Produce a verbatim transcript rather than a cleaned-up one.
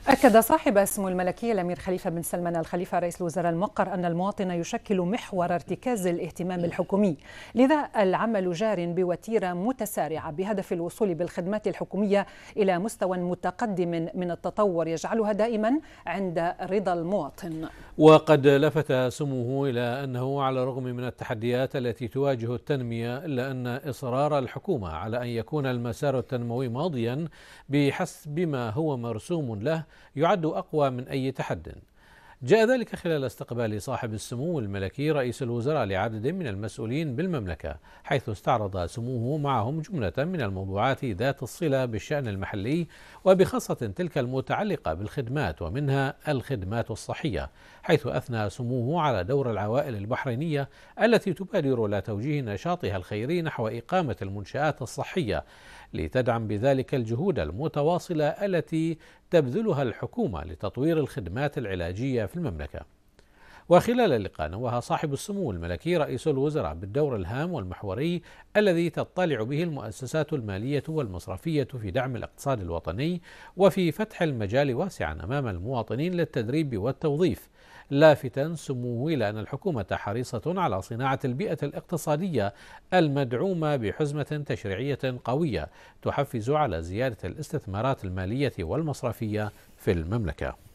أكد صاحب السمو الملكي الأمير خليفة بن سلمان الخليفة رئيس الوزراء الموقر أن المواطن يشكل محور ارتكاز الاهتمام الحكومي، لذا العمل جار بوتيرة متسارعة بهدف الوصول بالخدمات الحكومية إلى مستوى متقدم من التطور يجعلها دائما عند رضا المواطن. وقد لفت سموه إلى أنه على الرغم من التحديات التي تواجه التنمية إلا أن إصرار الحكومة على أن يكون المسار التنموي ماضيا بحسب ما هو مرسوم له يعد أقوى من أي تحد. جاء ذلك خلال استقبال صاحب السمو الملكي رئيس الوزراء لعدد من المسؤولين بالمملكة، حيث استعرض سموه معهم جملة من الموضوعات ذات الصلة بالشأن المحلي، وبخاصة تلك المتعلقة بالخدمات ومنها الخدمات الصحية، حيث أثنى سموه على دور العوائل البحرينية التي تبادر إلى توجيه نشاطها الخيري نحو إقامة المنشآت الصحية لتدعم بذلك الجهود المتواصلة التي تبذلها الحكومة لتطوير الخدمات العلاجية في المملكة. وخلال اللقاء نوه صاحب السمو الملكي رئيس الوزراء بالدور الهام والمحوري الذي تطلع به المؤسسات المالية والمصرفية في دعم الاقتصاد الوطني وفي فتح المجال واسعا أمام المواطنين للتدريب والتوظيف، لافتا سموه إلى أن الحكومة حريصة على صناعة البيئة الاقتصادية المدعومة بحزمة تشريعية قوية تحفز على زيادة الاستثمارات المالية والمصرفية في المملكة.